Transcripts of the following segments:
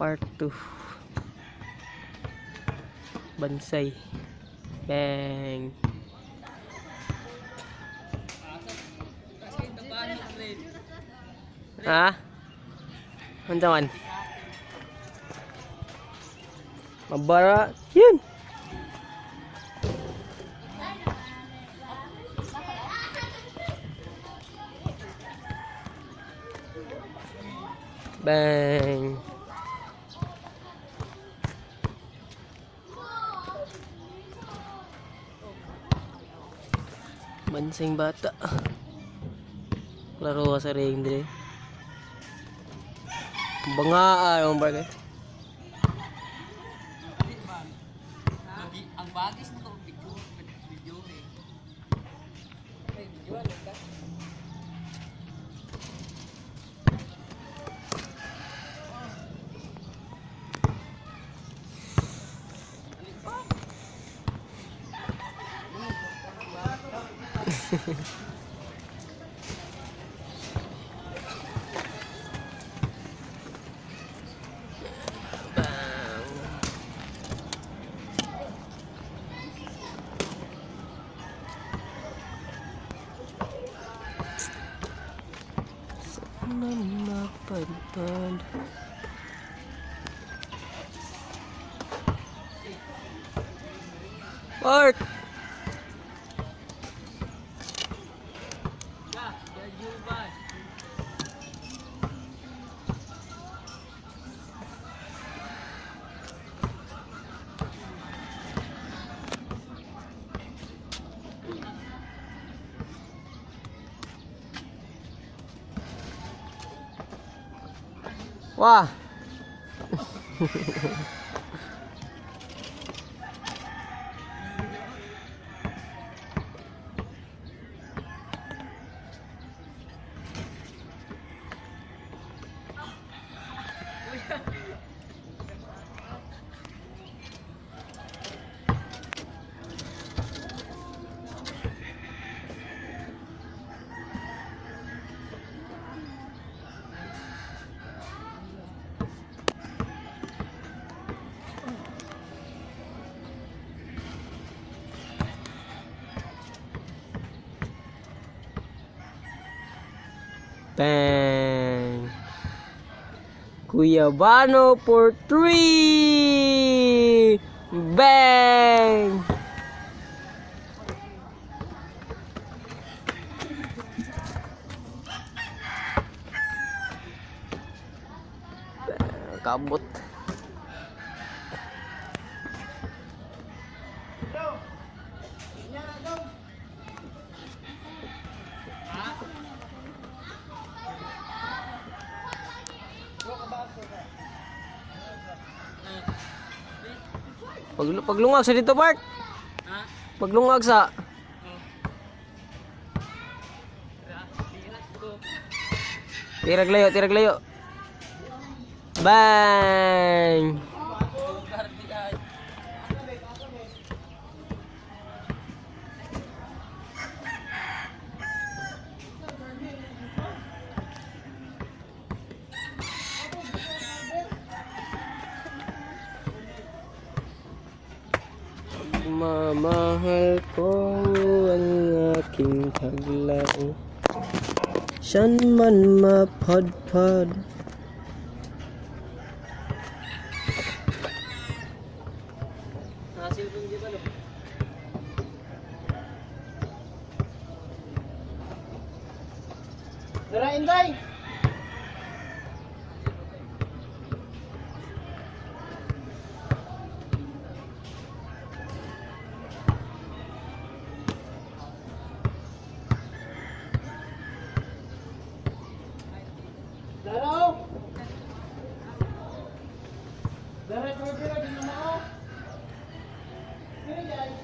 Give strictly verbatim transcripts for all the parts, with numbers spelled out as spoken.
part two. Bansay. Bang. Ha? Antawan? Mabara. Yun. Bang. Mansing bata. Laro sa ring dire. Bangaa yung bagay. Ang bagis na ito, video, video eh. Ay, video alam ka? Mapadpad. Mark. Wah. Bang. Cuyabano for three. Bang. Kabut. Pag paglungag sa dito, Mark. Ha? Paglungag sa. Tirag layo, tirag layo. Bang. Mamahal ko ang aking taglao, siyan man mapadpad. Dara, Inday! Daro! Dara, dara, di na ako. Dara, guys.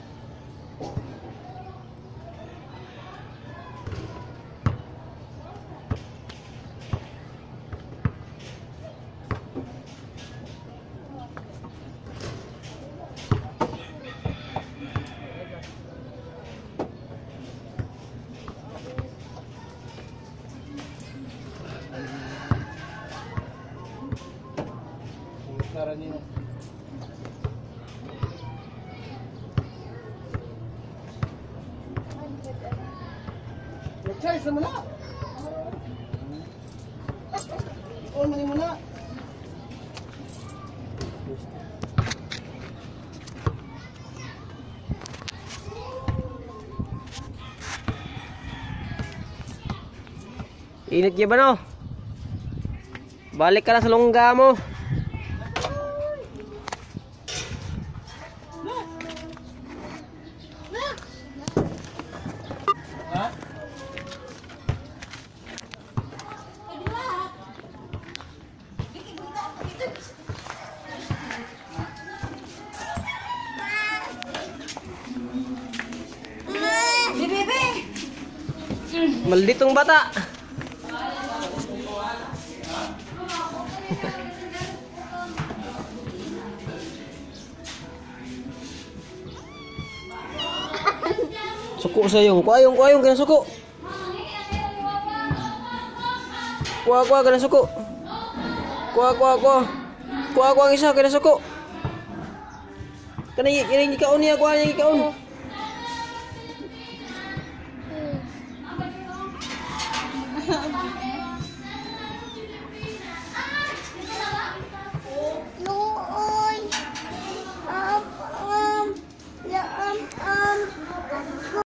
bayaran niyo. Charles naman na. Oh, mali mo na. Init niya ba no? Balik ka na sa lungga mo. Ha? Malditong bata. Suko sa yung, kuayong kuayong kana suko. Kuha kuha kana suko. Kuha kuha kuha. Kuha kuha ang isa kana suko. Kana yung ikaon niya, kuha niya ikaon.